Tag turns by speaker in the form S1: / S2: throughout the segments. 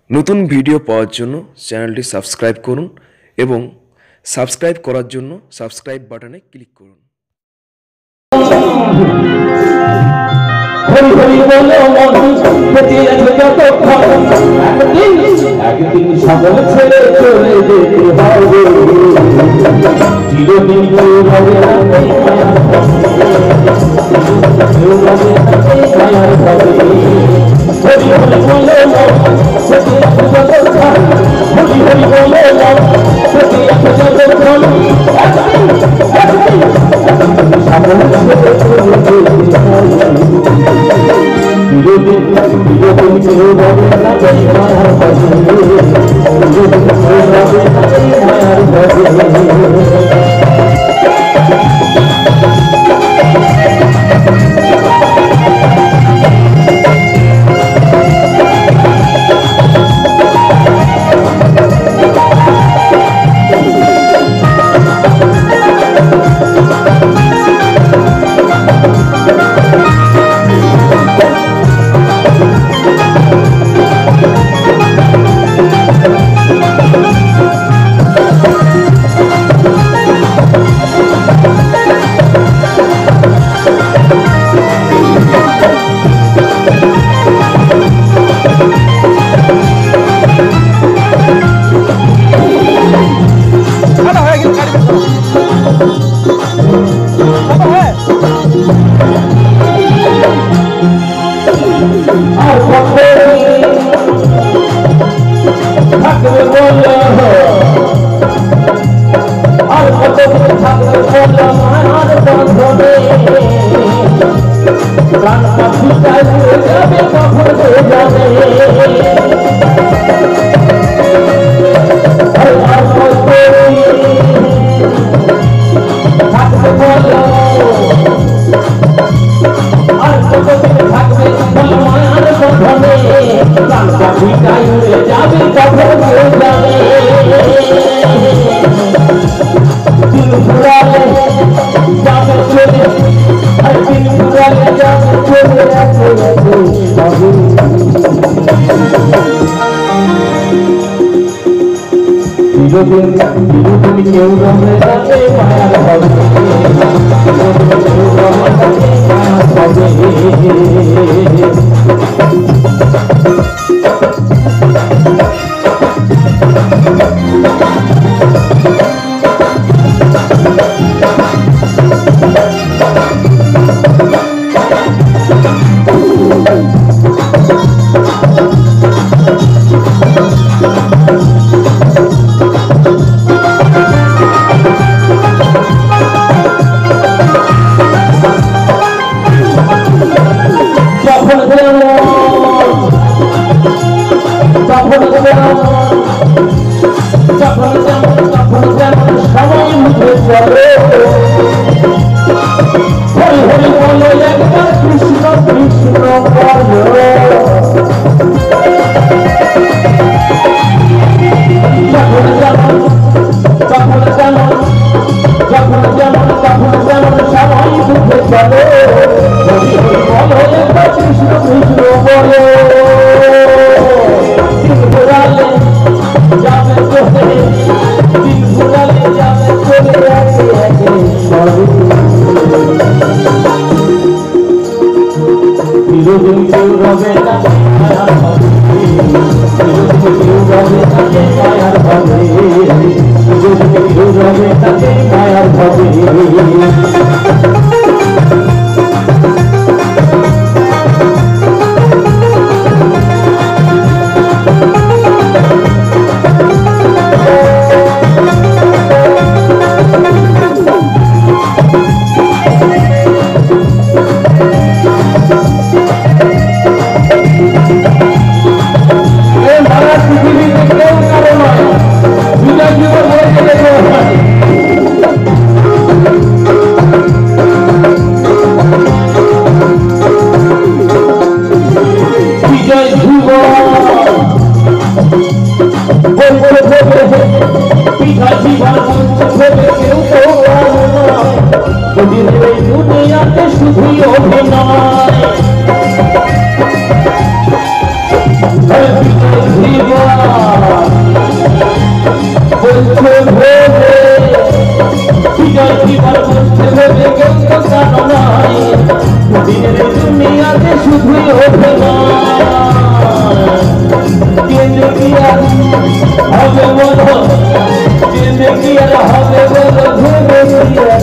S1: নতুন ভিডিও পাওয়ার জন্য চ্যানেলটি সাবস্ক্রাইব করুন এবং সাবস্ক্রাইব করার জন্য সাবস্ক্রাইব বাটনে ক্লিক করুন।
S2: হরি হরি বলে বেঁচে আছে যতক্ষণ একদিন সকল ছেড়ে চলে যেতে হবে চিরদিন কেউ হবে না মায়ার ভাবে হরি হরি বলে বেঁচে আছে যতক্ষণ হরি হরি বলে বেঁচে আছে যতক্ষণ একদিন সকল ছেড়ে চলে যেতে হবে বিরোধী কেউ হবে না মায়ার ভাবে বিরোধী কেউ হবে না মায়ার ভাবে বিরোধী কেউ হবে না মায়ার ভাবে কেউ হবে না মায়ার ভাবে সবাই মুখে চলে হরি হরি বলে একবার কৃষ্ণ কৃষ্ণ বলো যখন যেমন সবাই মুখে চলে হরি হরি বলো একবার কৃষ্ণ কৃষ্ণ বলো বিরোধী কেউ হবে না মায়ার ভাবে বিরোধী কেউ হবে না মায়ার ভাবে বিরোধী কেউ হবে না মায়ার ভাবে জীবন দুনিয়াতে শুধুই হবে না হবে বলো কি আর হবে বলো ভেবে কি আর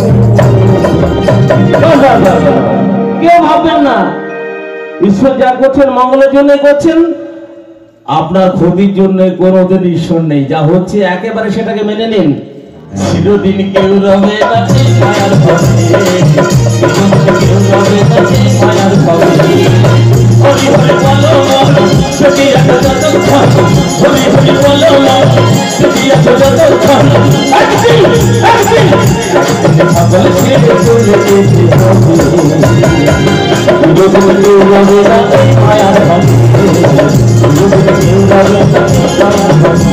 S2: হবে কেউ ভাববেন না ঈশ্বর যা করছেন মঙ্গলের জন্য করছেন আপনার ক্ষতির জন্য কোনোদিন ঈশ্বর নেই যা হচ্ছে একেবারে সেটাকে মেনে নিন চিরদিন কেউ রবে না মায়ার ভাবে কেউ রবে না মায়ার ভাবে হরি হরি বলো যদি এত যতক্ষণ হরি হরি বলো যদি এত যতক্ষণ একদিন সকল ছেড়ে চলে যেতে হবে চিরদিন কেউ রবে না মায়ার ভাবে চিরদিন কেউ রবে না মায়ার ভাবে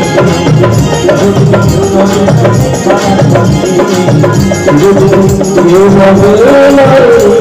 S2: you